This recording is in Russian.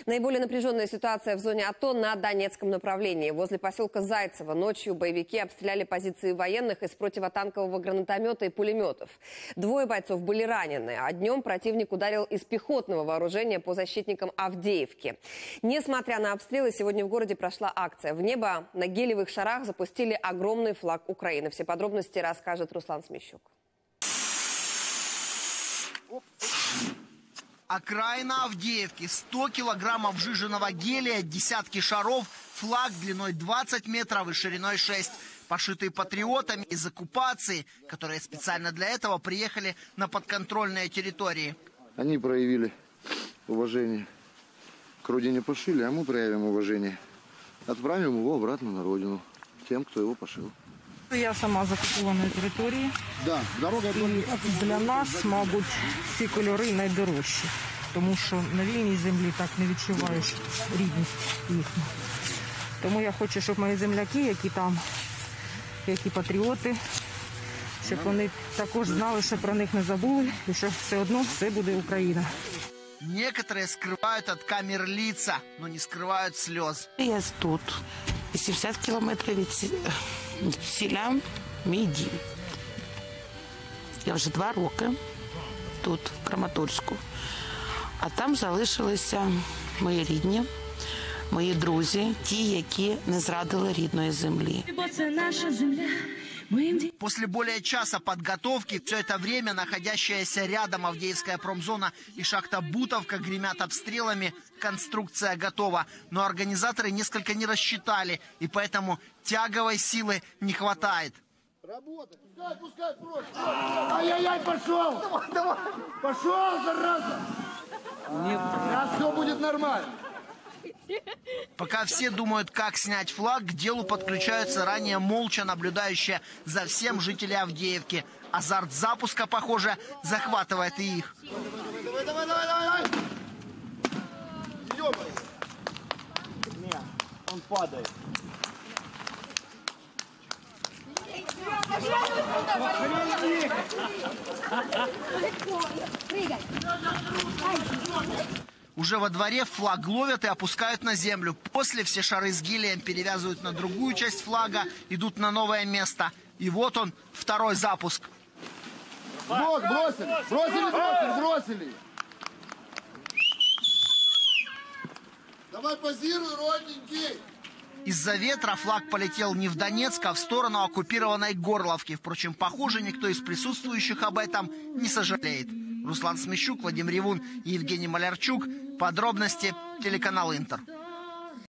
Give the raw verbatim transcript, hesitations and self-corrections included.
Наиболее напряженная ситуация в зоне АТО на Донецком направлении. Возле поселка Зайцево ночью боевики обстреляли позиции военных из противотанкового гранатомета и пулеметов. Двое бойцов были ранены, а днем противник ударил из пехотного вооружения по защитникам Авдеевки. Несмотря на обстрелы, сегодня в городе прошла акция. В небо на гелевых шарах запустили огромный флаг Украины. Все подробности расскажет Руслан Смещук. Окраина Авдеевки, сто килограммов сжиженного гелия, десятки шаров, флаг длиной двадцать метров и шириной шесть. Пошитые патриотами из оккупации, которые специально для этого приехали на подконтрольные территории. Они проявили уважение. К родине пошили, а мы проявим уважение. Отправим его обратно на родину, тем, кто его пошил. Я сама з окупованої території. Да, дорога і для нас, мабуть, ці кольори найдорожчі. Тому що на вільній землі так не відчуваєш рідність їхню. Тому я хочу, щоб мої земляки, які там, які патріоти, щоб вони також знали, що про них не забули, і що все одно все буде Україна. Некоторые скрывают от камер лица, но не скрывают слез. Я тут, сімдесят кілометрів від сіля мій дім. Я вже два роки тут, в Краматорську. А там залишилися мої рідні, мої друзі, ті, які не зрадили рідної землі. Це наша земля. После более часа подготовки, все это время находящаяся рядом Авдеевская промзона и шахта Бутовка гремят обстрелами, конструкция готова. Но организаторы несколько не рассчитали, и поэтому тяговой силы не хватает. Работа, пускай, пускай, прочь. Ай-яй-яй, пошел! Давай, давай. Пошел, зараза! Нет, сейчас все будет нормально. Пока все думают, как снять флаг, к делу подключаются ранее молча наблюдающие за всем жители Авдеевки. Азарт запуска, похоже, захватывает и их. Давай, давай, давай, давай, давай. Нет, он падает. Уже во дворе флаг ловят и опускают на землю. После все шары с гелием перевязывают на другую часть флага, идут на новое место. И вот он, второй запуск. Вот, бросили, бросили, бросили, бросили. Давай позируй, родненький. Из-за ветра флаг полетел не в Донецк, а в сторону оккупированной Горловки. Впрочем, похоже, никто из присутствующих об этом не сожалеет. Руслан Смещук, Вадим Ревун и Евгений Малярчук. Подробности телеканал Интер.